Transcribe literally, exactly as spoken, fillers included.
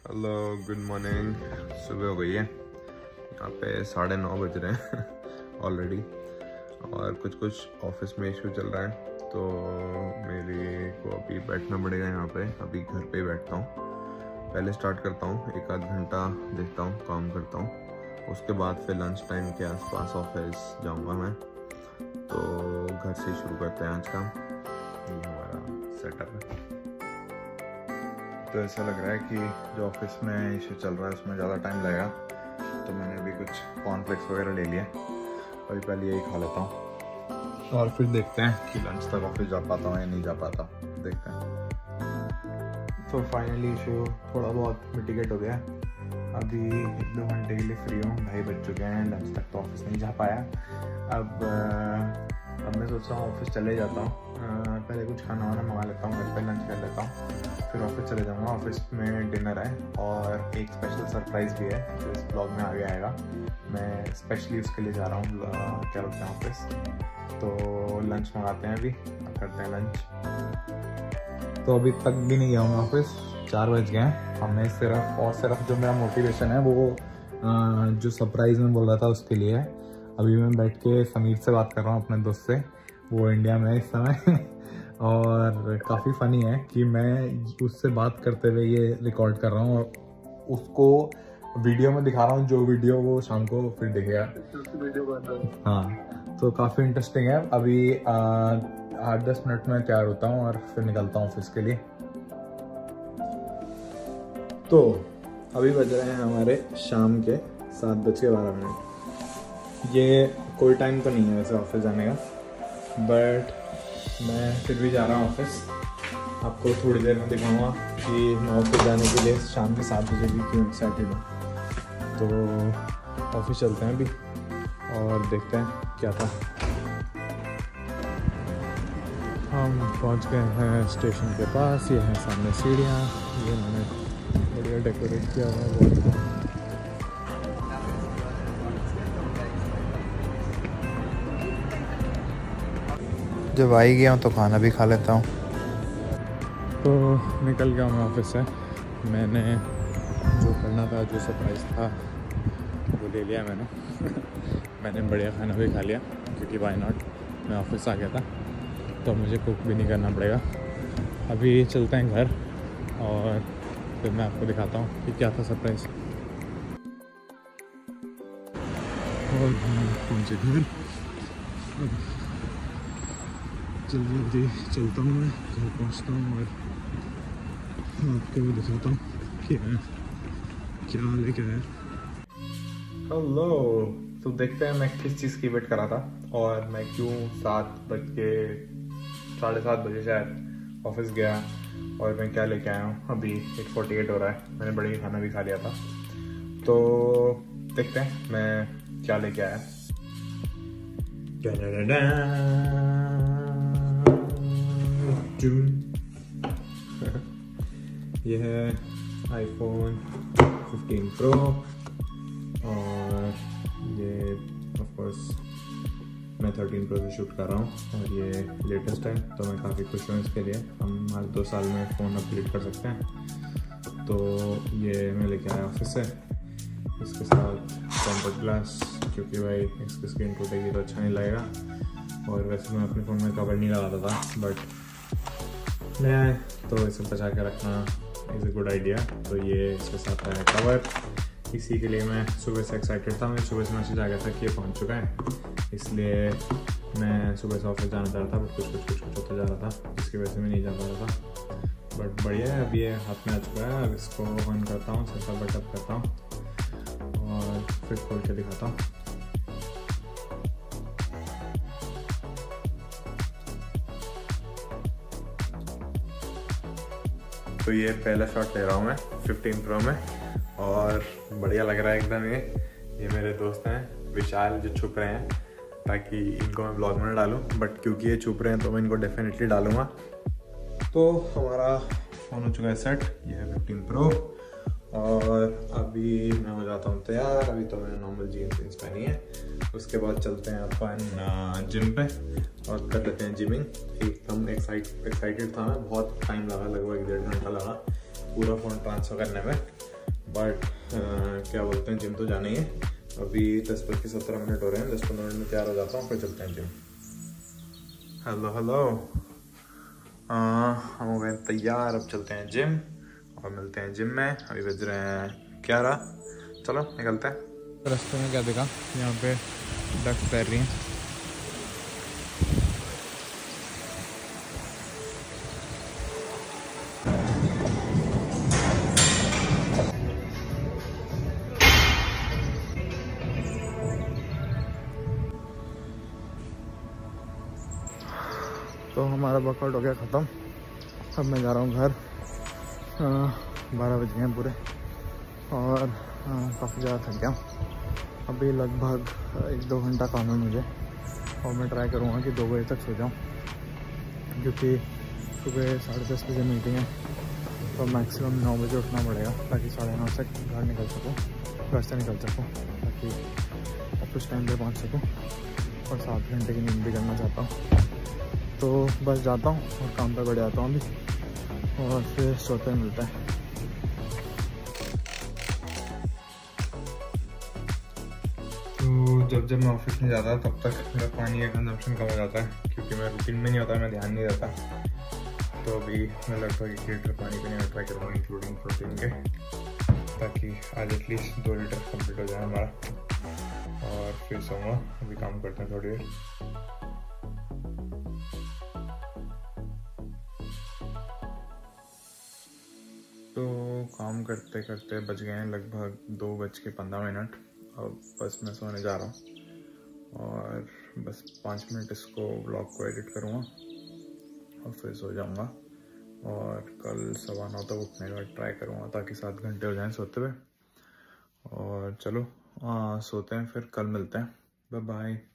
Hello, good morning. सुबह हो गई है, यहाँ पे साढ़े नौ बज रहे हैं ऑलरेडी। और कुछ कुछ ऑफिस में इशू चल रहा है, तो मेरे को अभी बैठना पड़ेगा यहाँ पे। अभी घर पे ही बैठता हूँ, पहले स्टार्ट करता हूँ, एक आध घंटा देखता हूँ, काम करता हूँ, उसके बाद फिर लंच टाइम के आसपास ऑफिस जाऊँगा मैं। तो घर से ही शुरू करते हैं आज का, ये हमारा सेटअप है। तो ऐसा लग रहा है कि जो ऑफिस में इशू चल रहा है उसमें ज़्यादा टाइम लगेगा, तो मैंने अभी कुछ कॉर्नफ्लेक्स वगैरह ले लिया। अभी पहले यही खा लेता हूँ और फिर देखते हैं कि लंच तक ऑफिस जा पाता हूँ या नहीं जा पाता, देखते हैं। तो फाइनली इशू थोड़ा बहुत मिटिगेट हो गया। अभी एक दो घंटे के लिए फ्री हूँ, ढाई बज चुके हैं, लंच तक तो ऑफिस नहीं जा पाया। अब अब मैं सोच रहा हूँ ऑफिस चले जाता हूँ, पहले कुछ खाना वाना मंगा लेता हूँ, घर पे लंच कर लेता हूँ, फिर ऑफिस चले जाऊँगा। ऑफिस में डिनर है और एक स्पेशल सरप्राइज़ भी है जो इस ब्लॉग में आगे आएगा। मैं स्पेशली उसके लिए जा रहा हूँ, क्या बोलते हैं, ऑफिस। तो लंच मंगाते हैं, अभी करते हैं लंच। तो अभी तक भी नहीं गया हूँ ऑफिस, चार बज गए हैं। हमें सिर्फ और सिर्फ जो मेरा मोटिवेशन है वो आ, जो सरप्राइज़ में बोल रहा था उसके लिए है। अभी मैं बैठ के समीर से बात कर रहा हूँ, अपने दोस्त से, वो इंडिया में है इस समय और काफ़ी फ़नी है कि मैं उससे बात करते हुए ये रिकॉर्ड कर रहा हूँ और उसको वीडियो में दिखा रहा हूँ, जो वीडियो वो शाम को फिर दिखेगा। हाँ, तो काफ़ी इंटरेस्टिंग है। अभी आठ दस मिनट में तैयार होता हूँ और फिर निकलता हूँ ऑफिस के लिए। तो अभी बज रहे हैं हमारे शाम के सात बज के बारह मिनट। ये कोई टाइम तो नहीं है वैसे ऑफिस जाने का, बट मैं फिर भी जा रहा हूँ ऑफिस। आपको थोड़ी देर में दिखाऊंगा कि मैं ऑफिस जाने के लिए शाम के सात बजे भी क्यों एक्साइटेड हूँ। तो ऑफिस चलते हैं अभी और देखते हैं क्या था। हम पहुँच गए हैं स्टेशन के पास, ये हैं सामने सीढ़ियाँ, ये मैंने बढ़िया डेकोरेट किया हुआ है बहुत। जब आ ही गया हूँ तो खाना भी खा लेता हूँ। तो निकल गया हूँ मैं ऑफिस से। मैंने जो करना था, जो सरप्राइज़ था, वो ले लिया मैंने मैंने बढ़िया खाना भी खा लिया, क्योंकि वाई नॉट, मैं ऑफिस आ गया था तो मुझे कुक भी नहीं करना पड़ेगा। अभी चलते हैं घर और फिर मैं आपको दिखाता हूँ कि क्या था सरप्राइज़। और पहुँचे घर, जल्दी जल्दी चलता हूँ, मैं घर पहुँचता हूँ और आपको भी दिखाता हूँ कि मैं क्या लेके आया। हेलो, तो देखते हैं मैं किस चीज़ की वेट कर रहा था और मैं क्यों सात बज के साढ़े सात बजे शायद ऑफिस गया और मैं क्या लेके आया हूँ। अभी एट फोर्टी एट हो रहा है, मैंने बढ़िया खाना भी खा लिया था। तो देखते हैं मैं क्या लेके आया। ये है आईफोन फिफ्टीन प्रो और ये ऑफ कोर्स मैं थर्टीन प्रो से शूट कर रहा हूँ और ये लेटेस्ट है, तो मैं काफ़ी खुश हूँ इसके लिए। हम हर दो साल में फ़ोन अपग्रेड कर सकते हैं। तो ये मैं लेके आया ऑफिस से, इसके साथ टेम्पर्ड ग्लास, क्योंकि भाई इसकी स्क्रीन टूटेगी तो अच्छा नहीं लगेगा। और वैसे मैं अपने फ़ोन में कवर नहीं लगाता था, बट नया है तो इसे बचा के रखना इज़ अ गुड आइडिया। तो ये इसके साथ है कवर, इसी के लिए मैं सुबह से एक्साइटेड था। मैं सुबह से मैसेज आ गया था कि ये पहुंच चुका है, इसलिए मैं सुबह से ऑफिस जाना चाह रहा था, बट कुछ कुछ कुछ कुछ होता जा रहा था जिसकी वजह से मैं नहीं जा पा रहा था। बट बढ़िया है, अब ये हाथ में आ चुका है। अब इसको ऑन करता हूँ, सेटअप वेटअप करता हूँ और फिर खोल के दिखाता हूँ। तो ये पहला शॉट ले रहा हूँ मैं फिफ्टीन प्रो में और बढ़िया लग रहा है एकदम। ये ये मेरे दोस्त हैं विशाल, जो छुप रहे हैं ताकि इनको मैं ब्लॉग में ना डालूँ, बट क्योंकि ये छुप रहे हैं तो मैं इनको डेफिनेटली डालूँगा। तो हमारा फ़ोन हो चुका है सेट, ये है फिफ्टीन प्रो और अभी मैं हो जाता हूँ तैयार। अभी तो मैंने नॉर्मल जीन्स जीन्स पहनी है, उसके बाद चलते हैं अपन जिम पे और कर लेते हैं जिमिंग। एकदम एक्साइट एक्साइटेड था मैं, बहुत टाइम लगा, लगभग एक डेढ़ घंटा लगा पूरा फ़ोन ट्रांसफ़र करने में। बट क्या बोलते हैं, जिम तो जाना ही है। अभी दस बज के सत्रह मिनट हो रहे हैं, दस पंद्रह मिनट में तैयार हो जाता हूँ, फिर चलते हैं जिम। हेलो हेलो, हम हो गए तैयार, अब चलते हैं जिम और मिलते हैं जिम में। अभी बज रहे हैं ग्यारह, चलो निकलते हैं। रास्ते में क्या देखा, यहाँ पे डक्स तैर रही हैं। तो हमारा वर्कआउट हो गया ख़त्म। अब मैं जा रहा हूँ घर। बारह बज गए हैं पूरे और काफ़ी ज़्यादा थक गया। अभी लगभग एक दो घंटा काम है मुझे और मैं ट्राई करूँगा कि दो बजे तक सो जाऊँ, क्योंकि सुबह साढ़े दस बजे मीटिंग है। तो मैक्सिमम नौ बजे उठना पड़ेगा ताकि साढ़े नौ तक घर निकल सकूँ, घर से निकल सकूँ, ताकि ऑफिस टाइम पे पहुँच सकूँ। और सात घंटे की नींद भी करना चाहता हूँ। तो बस जाता हूँ और काम पे बढ़ जाता हूँ अभी, और फिर सोते हैं, मिलता है। तो जब जब मैं ऑफिस में जाता तब तक मेरा पानी का कंजम्पशन कम हो जाता है, क्योंकि मैं रूटीन में नहीं होता, मैं ध्यान नहीं देता। तो अभी मैं लगभग एक लीटर पानी पीने का ट्राई करूँगा, इंक्लूडिंग प्रोटीन के, ताकि आज एटलीस्ट दो लीटर कंप्लीट हो जाए हमारा। और फिर सोऊंगा। अभी काम करते हैं थोड़ी देर। तो काम करते करते बज गए हैं लगभग दो बज के पंद्रह मिनट। अब बस मैं सोने जा रहा हूँ और बस पाँच मिनट इसको ब्लॉग को एडिट करूँगा और फिर सो जाऊँगा। और कल सवा नौ तक उठने का ट्राई करूँगा ताकि सात घंटे हो जाएं सोते हुए। और चलो आ, सोते हैं, फिर कल मिलते हैं। Bye bye.